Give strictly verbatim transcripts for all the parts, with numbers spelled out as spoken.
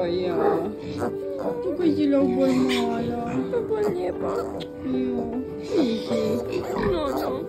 я. Такой зелёный больная. Побольнее, папа. Ну, ну.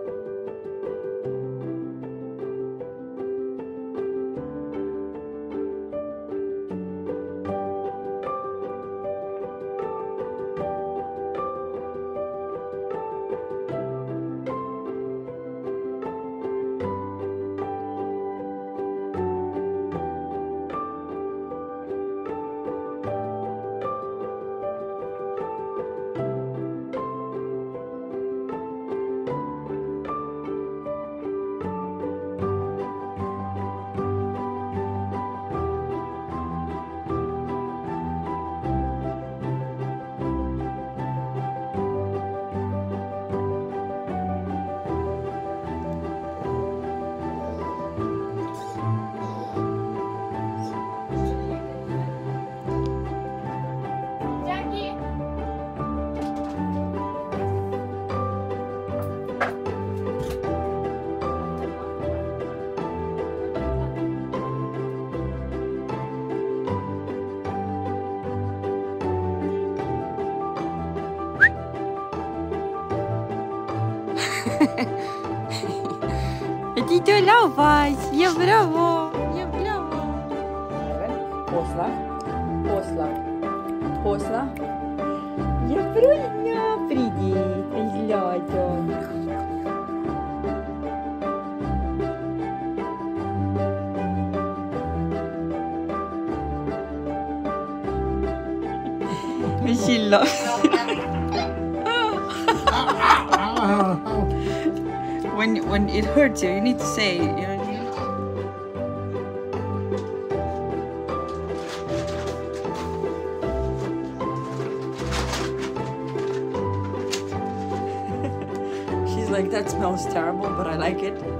Идите лавать, я браво, я браво. Посла, посла, посла. Я правильно придет, излятон. Весело. When when it hurts you, you need to say, you know what I mean? She's like, that smells terrible, but I like it.